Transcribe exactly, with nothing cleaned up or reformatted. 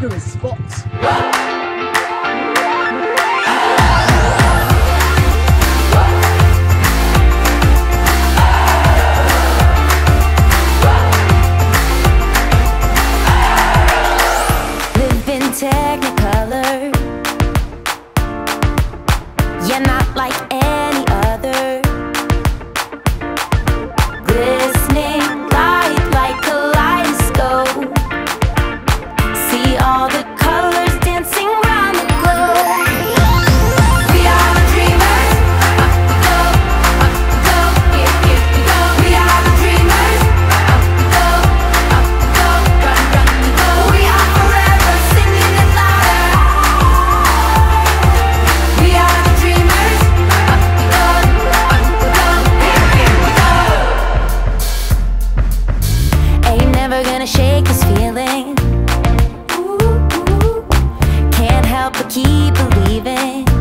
vigorous spots. Technicolor, yeah, not like any other. Glistening light like kaleidoscope. See all the colors dancing round the globe. We are the dreamers, up we go, up we go, here, here we go. We are the dreamers, up we go, up we go, run, run we go. We are forever singing it louder. We are the dreamers, up we go, up we go, here, here we go. Ain't never gonna shake this feeling. Ooh, ooh. Can't help but keep believing.